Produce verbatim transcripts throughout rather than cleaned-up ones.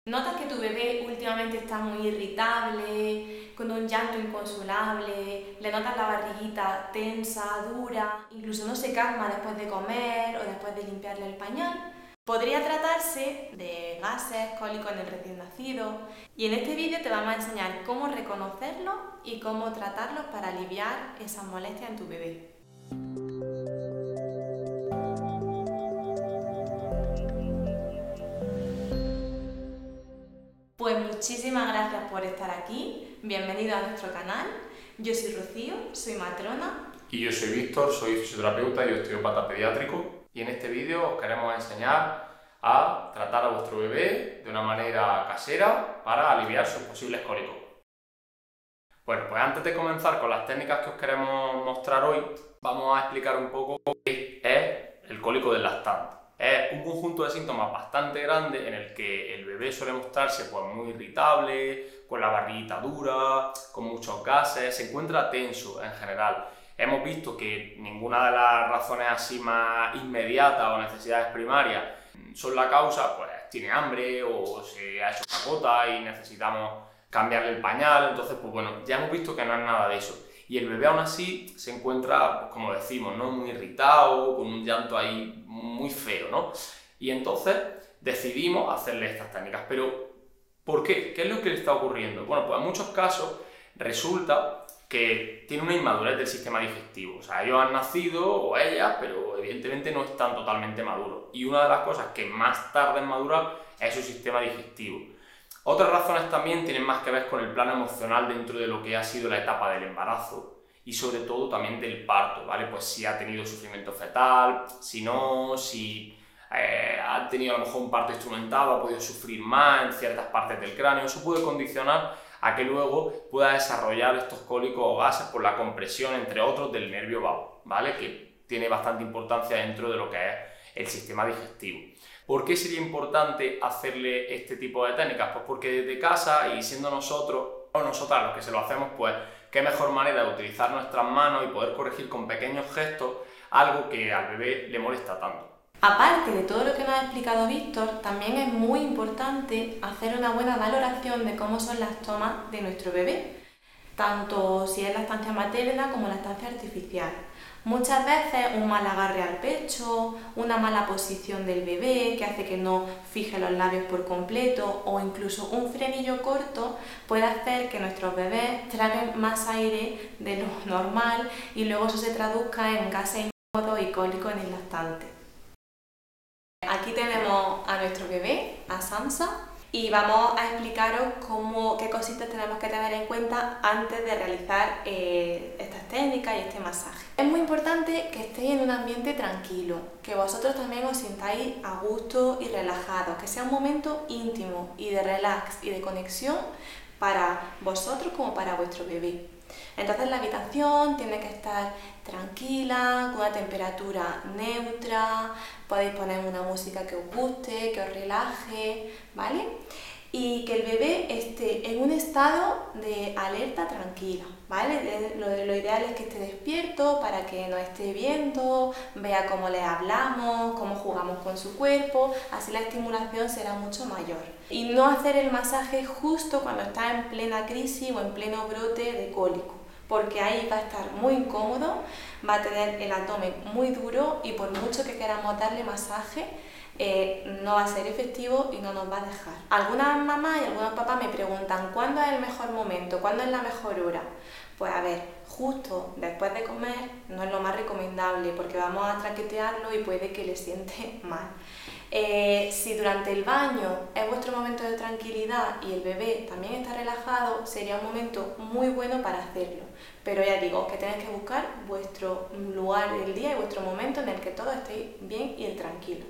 ¿Notas que tu bebé últimamente está muy irritable, con un llanto inconsolable, le notas la barriguita tensa, dura, incluso no se calma después de comer o después de limpiarle el pañal? Podría tratarse de gases, cólicos en el recién nacido, y en este vídeo te vamos a enseñar cómo reconocerlos y cómo tratarlos para aliviar esas molestias en tu bebé. Pues muchísimas gracias por estar aquí, bienvenido a nuestro canal. Yo soy Rocío, soy matrona. Y yo soy Víctor, soy fisioterapeuta y osteópata pediátrico. Y en este vídeo os queremos enseñar a tratar a vuestro bebé de una manera casera para aliviar sus posibles cólicos. Bueno, pues antes de comenzar con las técnicas que os queremos mostrar hoy, vamos a explicar un poco qué es el cólico del lactante. Es un conjunto de síntomas bastante grande en el que el bebé suele mostrarse pues, muy irritable, con la barriguita dura, con muchos gases, se encuentra tenso en general. Hemos visto que ninguna de las razones así más inmediatas o necesidades primarias son la causa, pues tiene hambre o se ha hecho cacota y necesitamos cambiarle el pañal, entonces pues bueno, ya hemos visto que no es nada de eso. Y el bebé aún así se encuentra, pues, como decimos, ¿no? Muy irritado, con un llanto ahí muy feo, ¿no? Y entonces decidimos hacerle estas técnicas. Pero, ¿por qué? ¿Qué es lo que le está ocurriendo? Bueno, pues en muchos casos resulta que tiene una inmadurez del sistema digestivo. O sea, ellos han nacido, o ellas, pero evidentemente no están totalmente maduros. Y una de las cosas que más tarda en madurar es su sistema digestivo. Otras razones también tienen más que ver con el plano emocional dentro de lo que ha sido la etapa del embarazo y sobre todo también del parto, ¿vale? Pues si ha tenido sufrimiento fetal, si no, si eh, ha tenido a lo mejor un parto instrumentado, ha podido sufrir más en ciertas partes del cráneo, eso puede condicionar a que luego pueda desarrollar estos cólicos o gases por la compresión, entre otros, del nervio vago, ¿vale? Que tiene bastante importancia dentro de lo que es el sistema digestivo. ¿Por qué sería importante hacerle este tipo de técnicas? Pues porque desde casa y siendo nosotros o nosotras los que se lo hacemos, pues qué mejor manera de utilizar nuestras manos y poder corregir con pequeños gestos algo que al bebé le molesta tanto. Aparte de todo lo que nos ha explicado Víctor, también es muy importante hacer una buena valoración de cómo son las tomas de nuestro bebé, tanto si es lactancia materna como lactancia artificial. Muchas veces un mal agarre al pecho, una mala posición del bebé que hace que no fije los labios por completo o incluso un frenillo corto puede hacer que nuestros bebés traguen más aire de lo normal y luego eso se traduzca en gases incómodos y cólicos en el lactante. Aquí tenemos a nuestro bebé, a Samsa, y vamos a explicaros cómo, qué cositas tenemos que tener en cuenta antes de realizar eh, estas técnicas y este masaje. Es muy importante que estéis en un ambiente tranquilo, que vosotros también os sintáis a gusto y relajados, que sea un momento íntimo y de relax y de conexión para vosotros como para vuestro bebé. Entonces la habitación tiene que estar tranquila, con una temperatura neutra, podéis poner una música que os guste, que os relaje, ¿vale? Y que el bebé esté en un estado de alerta tranquila, ¿vale? Lo, lo ideal es que esté despierto para que nos esté viendo, vea cómo le hablamos, cómo jugamos con su cuerpo, así la estimulación será mucho mayor. Y no hacer el masaje justo cuando está en plena crisis o en pleno brote de cólico, porque ahí va a estar muy incómodo, va a tener el abdomen muy duro y por mucho que queramos darle masaje, eh, no va a ser efectivo y no nos va a dejar. Algunas mamás y algunos papás me preguntan ¿cuándo es el mejor momento? ¿Cuándo es la mejor hora? Pues a ver, justo después de comer no es lo más recomendable porque vamos a traquetearlo y puede que le siente mal. Eh, si durante el baño es vuestro momento de tranquilidad y el bebé también está relajado, sería un momento muy bueno para hacerlo. Pero ya digo que tenéis que buscar vuestro lugar del día y vuestro momento en el que todos estéis bien y tranquilos.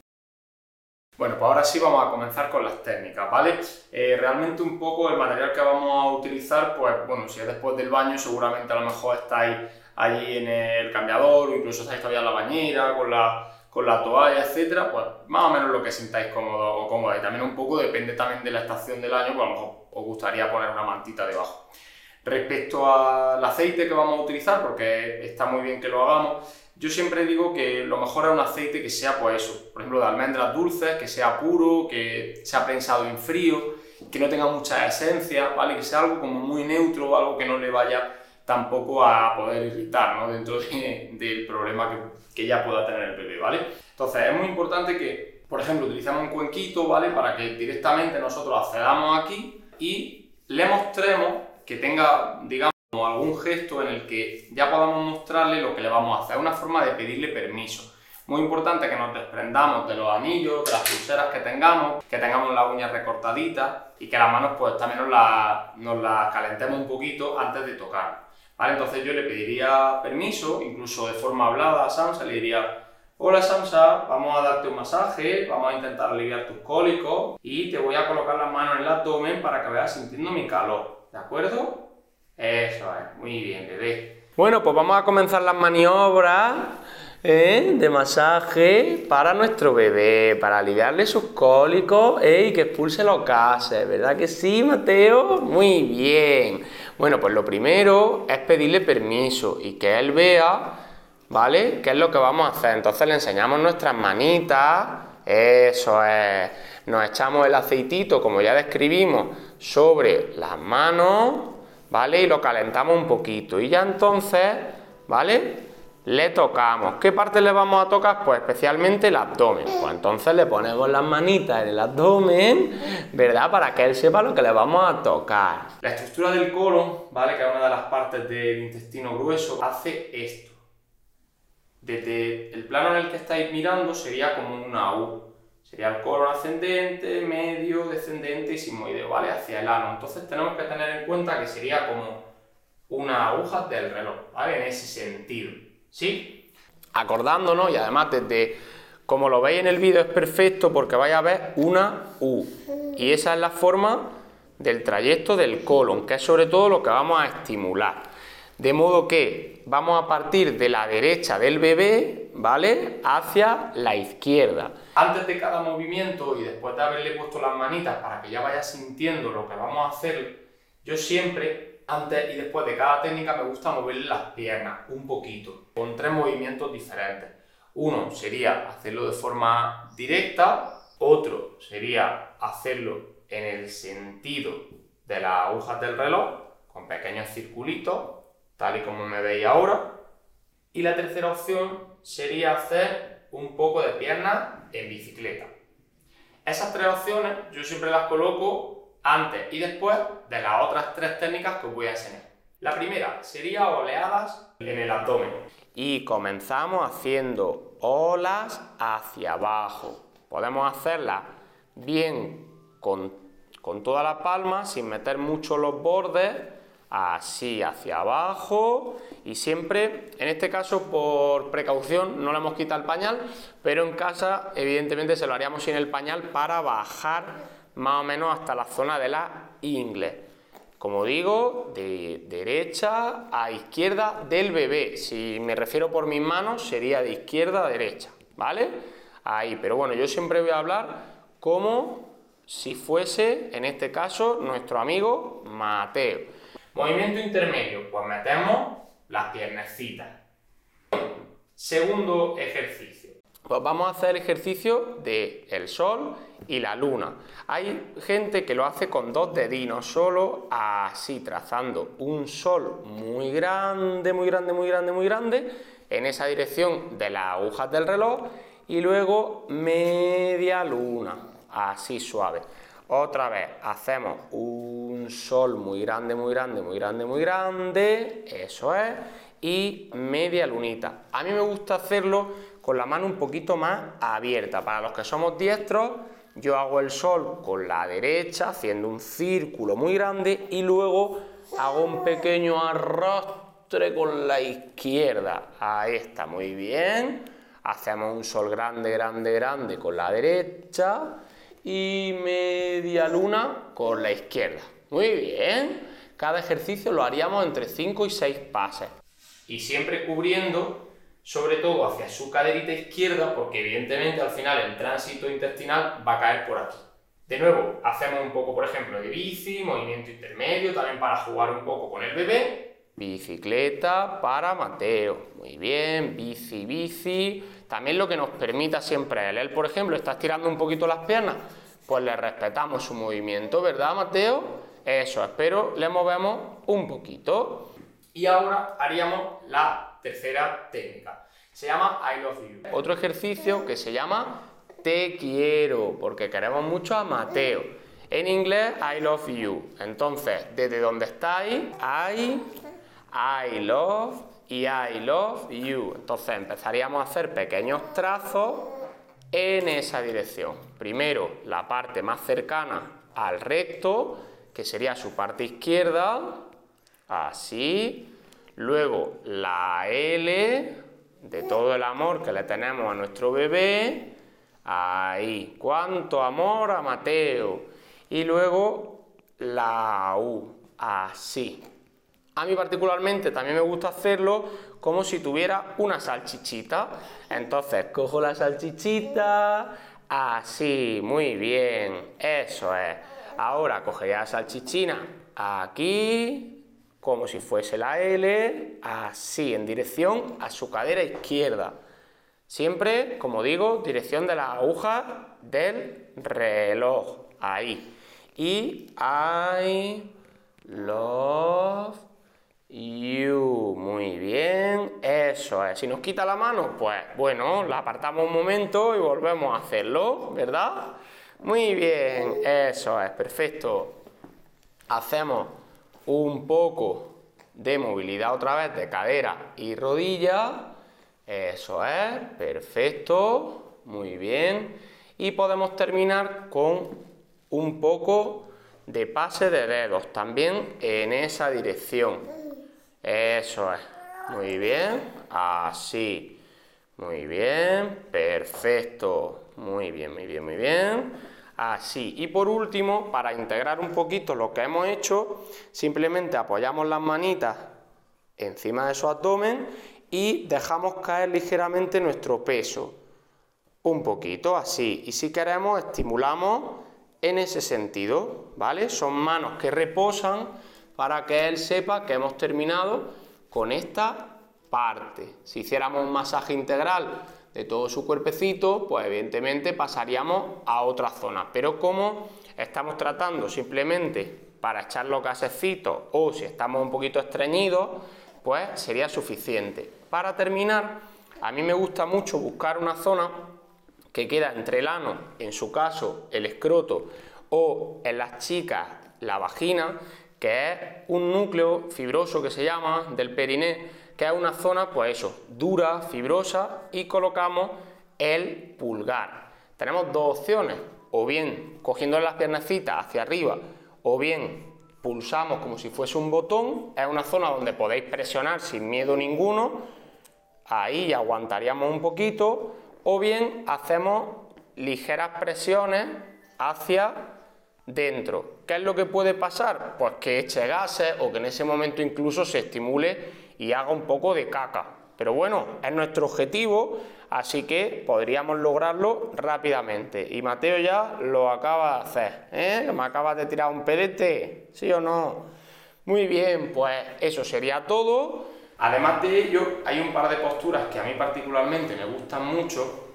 Bueno, pues ahora sí vamos a comenzar con las técnicas, ¿vale? Eh, realmente un poco el material que vamos a utilizar, pues bueno, si es después del baño seguramente a lo mejor estáis allí en el cambiador o incluso estáis todavía en la bañera con la... con la toalla, etcétera, pues más o menos lo que sintáis cómodo o cómoda. Y también un poco depende también de la estación del año, pues a lo mejor os gustaría poner una mantita debajo. Respecto al aceite que vamos a utilizar, porque está muy bien que lo hagamos, yo siempre digo que lo mejor es un aceite que sea, pues eso, por ejemplo, de almendras dulces, que sea puro, que sea prensado en frío, que no tenga mucha esencia, ¿vale? Que sea algo como muy neutro, algo que no le vaya tampoco a poder irritar, ¿no? Dentro de, del problema que, que ya pueda tener el bebé, ¿vale? Entonces es muy importante que, por ejemplo, utilicemos un cuenquito, ¿vale? Para que directamente nosotros accedamos aquí y le mostremos que tenga, digamos, algún gesto en el que ya podamos mostrarle lo que le vamos a hacer. Es una forma de pedirle permiso. Muy importante que nos desprendamos de los anillos, de las pulseras que tengamos, que tengamos las uñas recortaditas y que las manos pues también nos las nos la calentemos un poquito antes de tocar, ¿vale? Entonces yo le pediría permiso, incluso de forma hablada a Samsa, le diría: hola Samsa, vamos a darte un masaje, vamos a intentar aliviar tus cólicos y te voy a colocar las manos en el abdomen para que veas sintiendo mi calor, ¿de acuerdo? Eso es, muy bien, bebé. Bueno, pues vamos a comenzar las maniobras ¿eh? de masaje para nuestro bebé, para aliviarle sus cólicos ¿eh? y que expulse los gases, ¿verdad que sí, Mateo? Muy bien. Bueno, pues lo primero es pedirle permiso y que él vea, ¿vale?, qué es lo que vamos a hacer. Entonces le enseñamos nuestras manitas, eso es, nos echamos el aceitito, como ya describimos, sobre las manos, ¿vale? Y lo calentamos un poquito y ya entonces, ¿vale?, le tocamos. ¿Qué parte le vamos a tocar? Pues especialmente el abdomen. Pues entonces le ponemos las manitas en el abdomen, ¿verdad?, para que él sepa lo que le vamos a tocar. La estructura del colon, ¿vale?, que es una de las partes del intestino grueso, hace esto. Desde el plano en el que estáis mirando sería como una U. Sería el colon ascendente, medio, descendente y sigmoideo, ¿vale?, hacia el ano. Entonces tenemos que tener en cuenta que sería como una aguja del reloj, ¿vale?, en ese sentido, ¿sí? Acordándonos, y además desde, como lo veis en el vídeo, es perfecto porque vais a ver una U. Y esa es la forma del trayecto del colon, que es sobre todo lo que vamos a estimular. De modo que vamos a partir de la derecha del bebé, ¿vale?, hacia la izquierda. Antes de cada movimiento y después de haberle puesto las manitas para que ya vaya sintiendo lo que vamos a hacer, yo siempre, antes y después de cada técnica, me gusta moverle las piernas un poquito, con tres movimientos diferentes. Uno sería hacerlo de forma directa, otro sería hacerlo en el sentido de las agujas del reloj, con pequeños circulitos, tal y como me veis ahora. Y la tercera opción sería hacer un poco de piernas en bicicleta. Esas tres opciones yo siempre las coloco antes y después de las otras tres técnicas que os voy a enseñar. La primera sería oleadas en el abdomen. Y comenzamos haciendo olas hacia abajo. Podemos hacerlas bien con, con toda la palma, sin meter mucho los bordes, así hacia abajo, y siempre, en este caso por precaución, no le hemos quitado el pañal, pero en casa evidentemente se lo haríamos sin el pañal para bajar más o menos hasta la zona de la ingle. Como digo, de derecha a izquierda del bebé. Si me refiero por mis manos, sería de izquierda a derecha, ¿vale? Ahí, pero bueno, yo siempre voy a hablar como si fuese, en este caso, nuestro amigo Mateo. Movimiento intermedio, pues metemos las piernecitas. Segundo ejercicio. Pues vamos a hacer el ejercicio de el sol y la luna. Hay gente que lo hace con dos dedinos solo, así, trazando un sol muy grande, muy grande, muy grande, muy grande, en esa dirección de las agujas del reloj, y luego media luna, así suave. Otra vez, hacemos un sol muy grande, muy grande, muy grande, muy grande, eso es, y media lunita. A mí me gusta hacerlo con la mano un poquito más abierta. Para los que somos diestros, yo hago el sol con la derecha, haciendo un círculo muy grande, y luego hago un pequeño arrastre con la izquierda. Ahí está, muy bien. Hacemos un sol grande, grande, grande con la derecha, y media luna con la izquierda. Muy bien. Cada ejercicio lo haríamos entre cinco y seis pases. Y siempre cubriendo, sobre todo hacia su caderita izquierda, porque evidentemente al final el tránsito intestinal va a caer por aquí. De nuevo, hacemos un poco, por ejemplo, de bici, movimiento intermedio, también para jugar un poco con el bebé. bicicleta para Mateo. Muy bien, bici, bici. También lo que nos permita siempre él. Él, por ejemplo, está estirando un poquito las piernas, pues le respetamos su movimiento, ¿verdad, Mateo? Eso es, pero le movemos un poquito. Y ahora haríamos la tercera técnica. Se llama I love you. Otro ejercicio que se llama te quiero, porque queremos mucho a Mateo. En inglés, I love you. Entonces, desde donde estáis, I, I love y I love you. Entonces empezaríamos a hacer pequeños trazos en esa dirección. Primero, la parte más cercana al recto, que sería su parte izquierda, así. Luego la L de todo el amor que le tenemos a nuestro bebé, ahí. Cuánto amor a Mateo. Y luego la U, así. A mí particularmente también me gusta hacerlo como si tuviera una salchichita. Entonces cojo la salchichita, así, muy bien, eso es. Ahora cogería la salchichina aquí, como si fuese la L, así, en dirección a su cadera izquierda. Siempre, como digo, dirección de las agujas del reloj, ahí. Y I love you, muy bien, eso es. Si nos quita la mano, pues bueno, la apartamos un momento y volvemos a hacerlo, ¿verdad? Muy bien, eso es, perfecto. Hacemos un poco de movilidad otra vez de cadera y rodilla, eso es, perfecto, muy bien. Y podemos terminar con un poco de pase de dedos, también en esa dirección. Eso es, muy bien, así, muy bien, perfecto, muy bien, muy bien, muy bien, así. Y por último, para integrar un poquito lo que hemos hecho, simplemente apoyamos las manitas encima de su abdomen y dejamos caer ligeramente nuestro peso, un poquito, así. Y si queremos, estimulamos en ese sentido, ¿vale? Son manos que reposan para que él sepa que hemos terminado con esta parte. Si hiciéramos un masaje integral de todo su cuerpecito, pues evidentemente pasaríamos a otra zona. Pero como estamos tratando simplemente para echar los gasecitos o si estamos un poquito estreñidos, pues sería suficiente. Para terminar, a mí me gusta mucho buscar una zona que queda entre el ano, en su caso el escroto, o en las chicas la vagina, que es un núcleo fibroso que se llama del periné, que es una zona, pues eso, dura, fibrosa, y colocamos el pulgar. Tenemos dos opciones, o bien cogiendo las piernecitas hacia arriba, o bien pulsamos como si fuese un botón. Es una zona donde podéis presionar sin miedo ninguno, ahí aguantaríamos un poquito, o bien hacemos ligeras presiones hacia dentro. ¿Qué es lo que puede pasar? Pues que eche gases o que en ese momento incluso se estimule y haga un poco de caca. Pero bueno, es nuestro objetivo, así que podríamos lograrlo rápidamente. Y Mateo ya lo acaba de hacer, ¿eh? ¿Me acabas de tirar un pedete? ¿Sí o no? Muy bien, pues eso sería todo. Además de ello, hay un par de posturas que a mí particularmente me gustan mucho,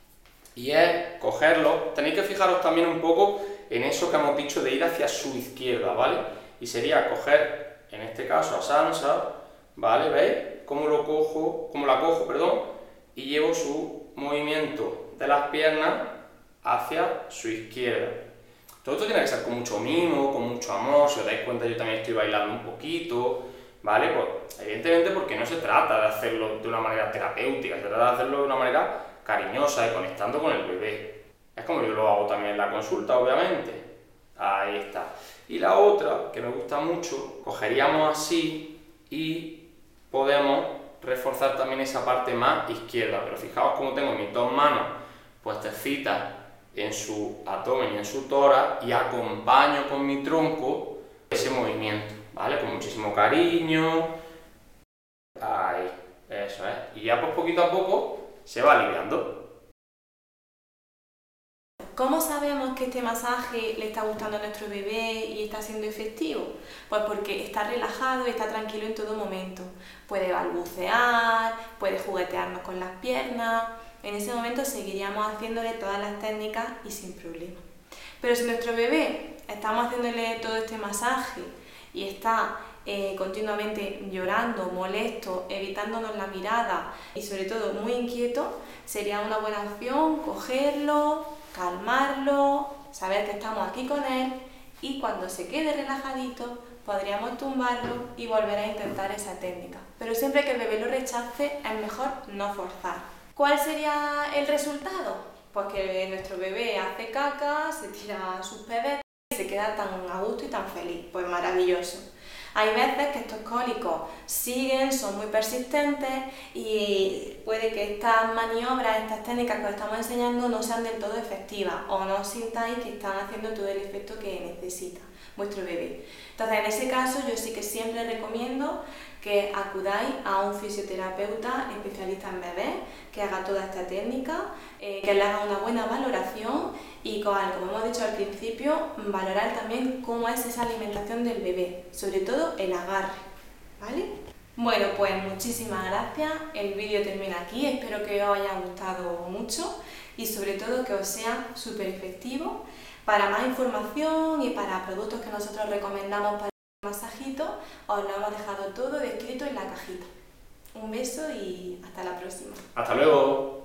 y es cogerlo. Tenéis que fijaros también un poco en eso que hemos dicho de ir hacia su izquierda, ¿vale? Y sería coger, en este caso a Sansa, ¿vale? ¿Veis? Cómo lo cojo, cómo la cojo, perdón, y llevo su movimiento de las piernas hacia su izquierda. Todo esto tiene que ser con mucho mimo, con mucho amor. Si os dais cuenta, yo también estoy bailando un poquito, ¿vale? Pues evidentemente porque no se trata de hacerlo de una manera terapéutica, se trata de hacerlo de una manera cariñosa y conectando con el bebé. Es como yo lo hago también en la consulta, obviamente. Ahí está. Y la otra, que me gusta mucho, cogeríamos así y podemos reforzar también esa parte más izquierda. Pero fijaos cómo tengo mis dos manos puestecitas en su abdomen y en su tórax y acompaño con mi tronco ese movimiento, ¿vale? Con muchísimo cariño. Ahí, eso es. Y ya pues poquito a poco se va aliviando. ¿Cómo sabemos que este masaje le está gustando a nuestro bebé y está siendo efectivo? Pues porque está relajado y está tranquilo en todo momento. Puede balbucear, puede juguetearnos con las piernas. En ese momento seguiríamos haciéndole todas las técnicas y sin problema. Pero si nuestro bebé estamos haciéndole todo este masaje y está eh, continuamente llorando, molesto, evitándonos la mirada y sobre todo muy inquieto, sería una buena opción cogerlo, calmarlo, saber que estamos aquí con él y cuando se quede relajadito podríamos tumbarlo y volver a intentar esa técnica. Pero siempre que el bebé lo rechace es mejor no forzar. ¿Cuál sería el resultado? Pues que nuestro bebé hace caca, se tira sus pedetes y se queda tan a gusto y tan feliz. Pues maravilloso. Hay veces que estos cólicos siguen, son muy persistentes y puede que estas maniobras, estas técnicas que os estamos enseñando no sean del todo efectivas o no sintáis que están haciendo todo el efecto que necesita vuestro bebé. Entonces, en ese caso, yo sí que siempre recomiendo que acudáis a un fisioterapeuta especialista en bebés, que haga toda esta técnica, eh, que le haga una buena valoración y, como hemos dicho al principio, valorar también cómo es esa alimentación del bebé, sobre todo el agarre, ¿vale? Bueno, pues muchísimas gracias, el vídeo termina aquí, espero que os haya gustado mucho y sobre todo que os sea súper efectivo. Para más información y para productos que nosotros recomendamos para el masajito, os lo hemos dejado todo descrito en la cajita. Un beso y hasta la próxima. Hasta luego.